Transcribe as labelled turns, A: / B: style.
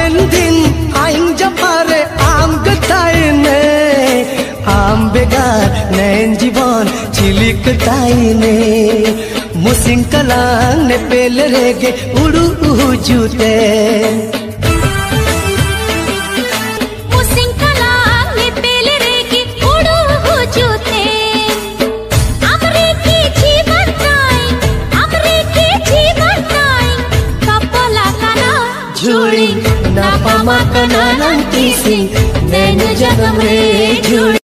A: दिन आइन जपारे आम गताइने आम बेगार नैन जीवन चिलिक ताइने मुसिंग कलांग ने पेल रेगे उड़ू जूते झूड़ी ना पमा कना नंकी सिंह नैन जगम रे झूड़ी।